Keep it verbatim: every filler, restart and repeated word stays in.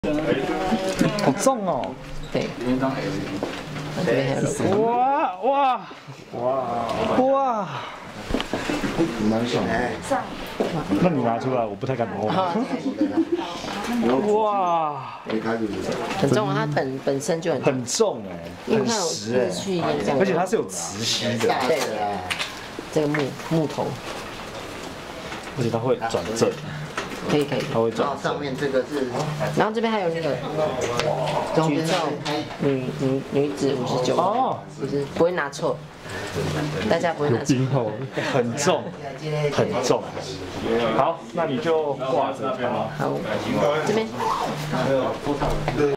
好重哦。 对。这边还有镂空。 哇哇哇哇！ 蛮爽的。 那你拿出来，我不太敢摸。哇！ 很重啊，它本本身就很很重哎，很实哎， 去演讲， 而且它是有磁吸的。 对，这个木木头， 而且它会转正。 可以可以。 它会转。 上面这个是， 然后这边还有那个举重女女女子五十九，哦，就是不会拿错，大家不会拿错。 很重，很重。好，那你就挂着。 好，这边。